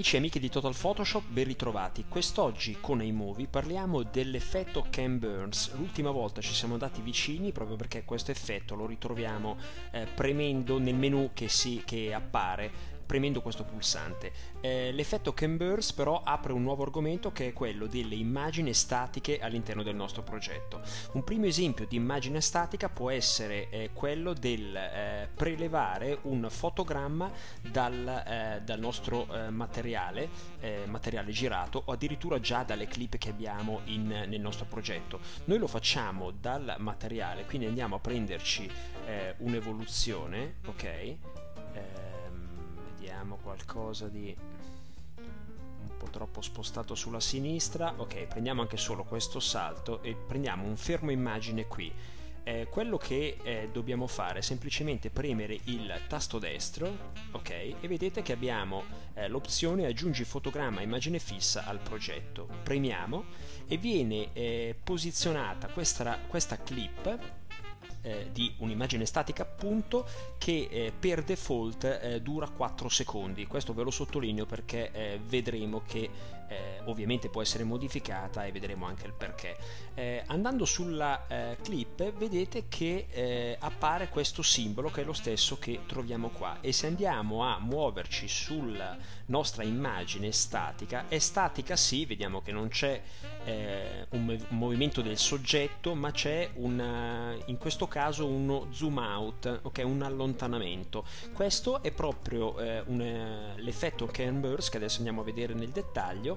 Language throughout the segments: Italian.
Amici e amiche di Total Photoshop, ben ritrovati. Quest'oggi con iMovie parliamo dell'effetto Ken Burns. L'ultima volta ci siamo andati vicini proprio perché questo effetto lo ritroviamo premendo nel menu che appare premendo questo pulsante. L'effetto Ken Burns però apre un nuovo argomento che è quello delle immagini statiche all'interno del nostro progetto. Un primo esempio di immagine statica può essere quello del prelevare un fotogramma dal nostro materiale girato o addirittura già dalle clip che abbiamo nel nostro progetto. Noi lo facciamo dal materiale, quindi andiamo a prenderci un'evoluzione, ok? Vediamo qualcosa di un po' troppo spostato sulla sinistra. Ok, prendiamo anche solo questo salto e prendiamo un fermo immagine qui. Quello che dobbiamo fare è semplicemente premere il tasto destro, ok, e vedete che abbiamo l'opzione aggiungi fotogramma immagine fissa al progetto. Premiamo e viene posizionata questa clip di un'immagine statica appunto che per default dura 4 secondi. Questo ve lo sottolineo perché vedremo che ovviamente può essere modificata e vedremo anche il perché. Andando sulla clip vedete che appare questo simbolo che è lo stesso che troviamo qua, e se andiamo a muoverci sulla nostra immagine statica, è statica sì, vediamo che non c'è un movimento del soggetto, ma c'è in questo caso uno zoom out, ok, un allontanamento. Questo è proprio l'effetto Ken Burns che adesso andiamo a vedere nel dettaglio,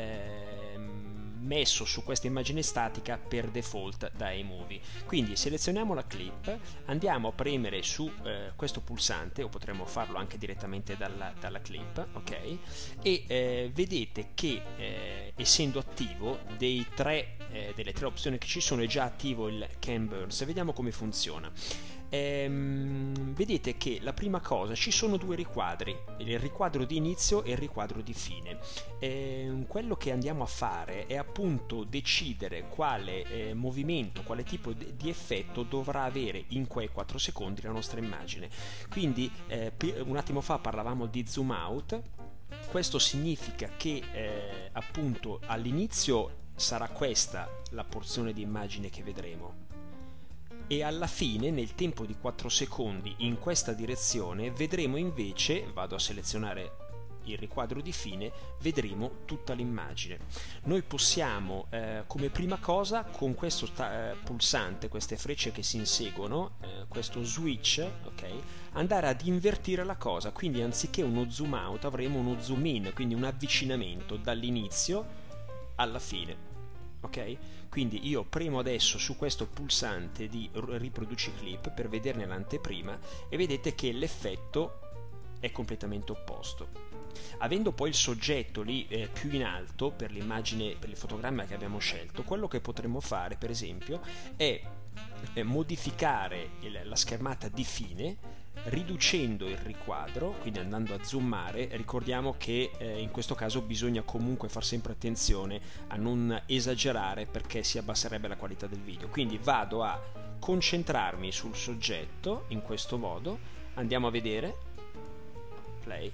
messo su questa immagine statica per default da iMovie. Quindi selezioniamo la clip, andiamo a premere su questo pulsante, o potremmo farlo anche direttamente dalla clip, ok, e vedete che essendo attivo delle tre opzioni che ci sono è già attivo il Ken Burns. Vediamo come funziona. Vedete che la prima cosa, ci sono due riquadri, il riquadro di inizio e il riquadro di fine. Quello che andiamo a fare è appunto decidere quale movimento, quale tipo di effetto dovrà avere in quei 4 secondi la nostra immagine. Quindi un attimo fa parlavamo di zoom out. Questo significa che appunto all'inizio sarà questa la porzione di immagine che vedremo, e alla fine, nel tempo di 4 secondi in questa direzione, vedremo invece, vado a selezionare il riquadro di fine, vedremo tutta l'immagine. Noi possiamo come prima cosa con questo pulsante, queste frecce che si inseguono, questo switch, ok, andare ad invertire la cosa, quindi anziché uno zoom out avremo uno zoom in, quindi un avvicinamento dall'inizio alla fine. Ok? Quindi io premo adesso su questo pulsante di riproduci clip per vederne l'anteprima e vedete che l'effetto è completamente opposto. Avendo poi il soggetto lì più in alto per l'immagine, per il fotogramma che abbiamo scelto, quello che potremmo fare per esempio è modificare la schermata di fine riducendo il riquadro, quindi andando a zoomare. Ricordiamo che in questo caso bisogna comunque far sempre attenzione a non esagerare perché si abbasserebbe la qualità del video. Quindi vado a concentrarmi sul soggetto in questo modo, andiamo a vedere, play,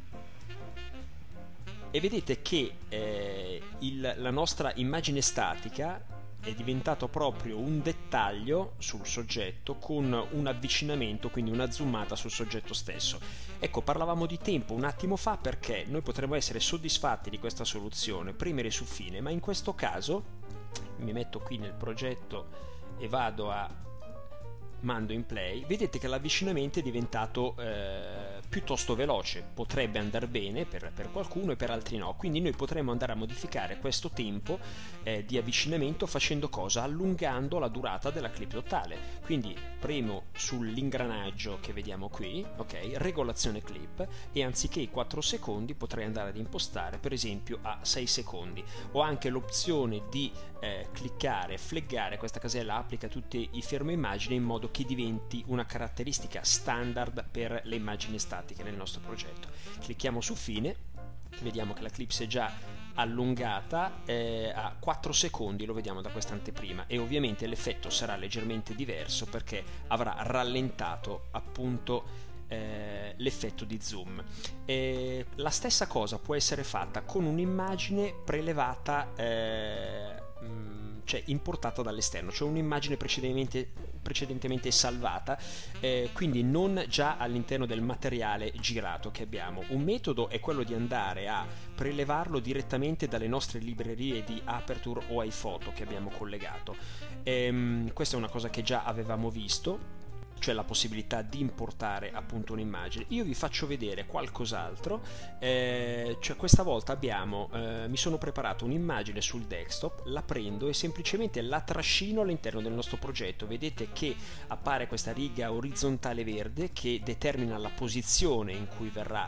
e vedete che la nostra immagine statica è diventato proprio un dettaglio sul soggetto con un avvicinamento, quindi una zoomata sul soggetto stesso. Ecco, parlavamo di tempo un attimo fa perché noi potremmo essere soddisfatti di questa soluzione, premere su fine, ma in questo caso mi metto qui nel progetto e mando in play, vedete che l'avvicinamento è diventato piuttosto veloce. Potrebbe andare bene per qualcuno e per altri no, quindi noi potremmo andare a modificare questo tempo di avvicinamento facendo cosa? Allungando la durata della clip totale. Quindi premo sull'ingranaggio che vediamo qui, ok, regolazione clip, e anziché i 4 secondi potrei andare ad impostare per esempio a 6 secondi. Ho anche l'opzione di cliccare, flaggare questa casella, applica tutti i fermo immagine in modo che diventi una caratteristica standard per le immagini statiche nel nostro progetto. Clicchiamo su fine, vediamo che la clip si è già allungata a 4 secondi, lo vediamo da questa anteprima, e ovviamente l'effetto sarà leggermente diverso perché avrà rallentato appunto l'effetto di zoom. La stessa cosa può essere fatta con un'immagine prelevata, cioè importata dall'esterno, cioè un'immagine precedentemente salvata, quindi non già all'interno del materiale girato che abbiamo. Un metodo è quello di andare a prelevarlo direttamente dalle nostre librerie di Aperture o iPhoto che abbiamo collegato. Questa è una cosa che già avevamo visto, cioè la possibilità di importare appunto un'immagine. Io vi faccio vedere qualcos'altro, cioè questa volta mi sono preparato un'immagine sul desktop, la prendo e semplicemente la trascino all'interno del nostro progetto. Vedete che appare questa riga orizzontale verde che determina la posizione in cui verrà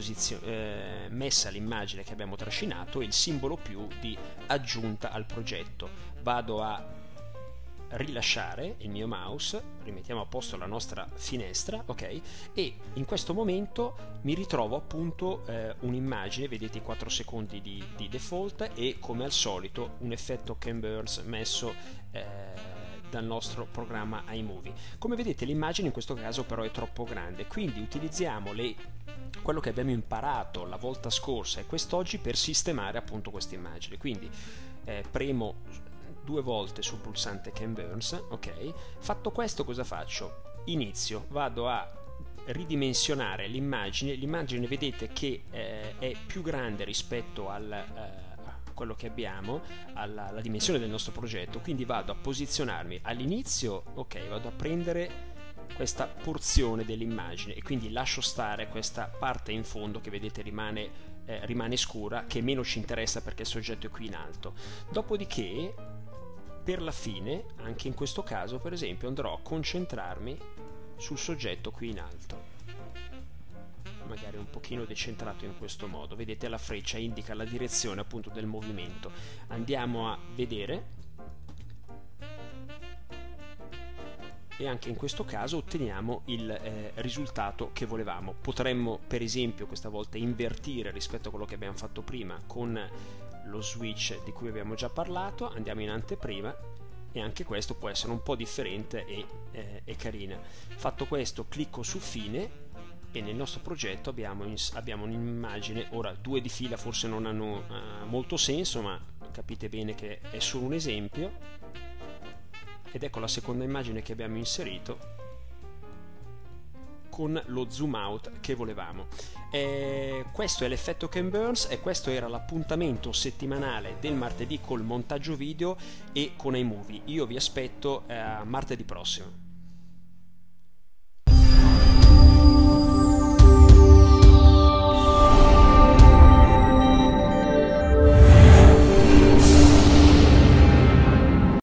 messa l'immagine che abbiamo trascinato e il simbolo più di aggiunta al progetto. Vado a rilasciare il mio mouse, rimettiamo a posto la nostra finestra, ok, e in questo momento mi ritrovo appunto un'immagine, vedete i 4 secondi di default e come al solito un effetto Ken Burns messo dal nostro programma iMovie. Come vedete l'immagine in questo caso però è troppo grande, quindi utilizziamo quello che abbiamo imparato la volta scorsa e quest'oggi per sistemare appunto questa immagine. Quindi premo 2 volte sul pulsante Ken Burns, ok. Fatto questo cosa faccio? Inizio, vado a ridimensionare l'immagine vedete che è più grande rispetto a quello che abbiamo, alla dimensione del nostro progetto, quindi vado a posizionarmi all'inizio, ok, vado a prendere questa porzione dell'immagine e quindi lascio stare questa parte in fondo che vedete rimane scura, che meno ci interessa perché il soggetto è qui in alto. Dopodiché per la fine, anche in questo caso per esempio, andrò a concentrarmi sul soggetto qui in alto, magari un pochino decentrato in questo modo. Vedete la freccia indica la direzione appunto del movimento. Andiamo a vedere e anche in questo caso otteniamo il risultato che volevamo. Potremmo per esempio questa volta invertire rispetto a quello che abbiamo fatto prima con lo switch di cui abbiamo già parlato. Andiamo in anteprima e anche questo può essere un po' differente e carina. Fatto questo clicco su fine e nel nostro progetto abbiamo un'immagine. Ora 2 di fila forse non hanno molto senso, ma capite bene che è solo un esempio. Ed ecco la seconda immagine che abbiamo inserito con lo zoom out che volevamo. Questo è l'effetto Ken Burns e questo era l'appuntamento settimanale del martedì col montaggio video e con iMovie. Io vi aspetto martedì prossimo.